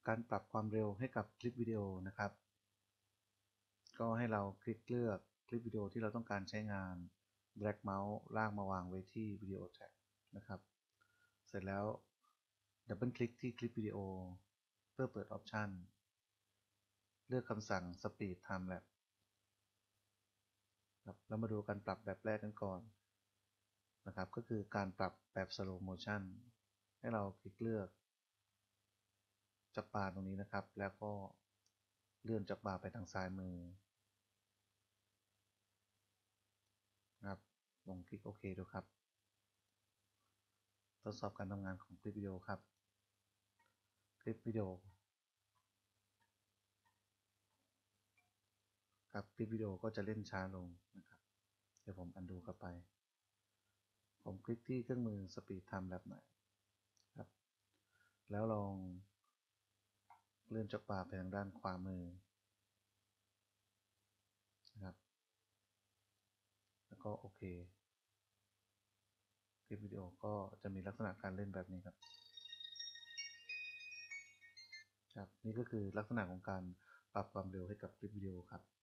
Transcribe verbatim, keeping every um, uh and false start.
การปรับความเร็วให้กับคลิปวิดีโอนะครับก็ให้เราคลิกเลือกคลิปวิดีโอที่เราต้องการใช้งาน drag เมาส์ลากมาวางไว้ที่วิดีโอแท็กนะครับเสร็จแล้วดับเบิลคลิกที่คลิปวิดีโอเพื่อเปิดออปชันเลือกคำสั่ง Speed Time Lapse ครับแล้วมาดูการปรับแบบแรกกันก่อนนะครับก็คือการปรับแบบ Slow Motion ให้เราคลิกเลือกจับบาร์ตรงนี้นะครับแล้วก็เลื่อนจับบาร์ไปทางซ้ายมือนะครับลองคลิกโอเคดูครับทดสอบการทำงานของคลิปวิดีโอครับคลิปวิดีโอครับคลิปวิดีโอก็จะเล่นช้าลงนะครับเดี๋ยวผมอันดูเข้าไปผมคลิกที่เครื่องมือ Speed Time Lapse หน่อยครับแล้วลองเลื่อนจับบาร์ไปทางด้านขวามือนะครับแล้วก็โอเคคลิปวิดีโอก็จะมีลักษณะการเล่นแบบนี้ครับครับนี่ก็คือลักษณะของการปรับความเร็วให้กับคลิปวิดีโอครับ